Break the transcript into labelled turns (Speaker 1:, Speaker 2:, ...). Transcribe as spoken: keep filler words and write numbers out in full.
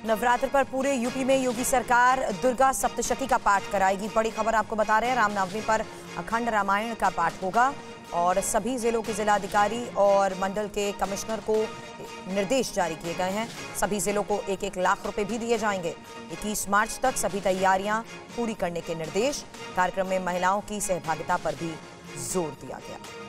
Speaker 1: नवरात्र पर पूरे यूपी में योगी सरकार दुर्गा सप्तशती का पाठ कराएगी। बड़ी खबर आपको बता रहे हैं, रामनवमी पर अखंड रामायण का पाठ होगा और सभी जिलों के जिलाधिकारी और मंडल के कमिश्नर को निर्देश जारी किए गए हैं। सभी जिलों को एक एक लाख रुपए भी दिए जाएंगे। इक्कीस मार्च तक सभी तैयारियां पूरी करने के निर्देश। कार्यक्रम में महिलाओं की सहभागिता पर भी जोर दिया गया।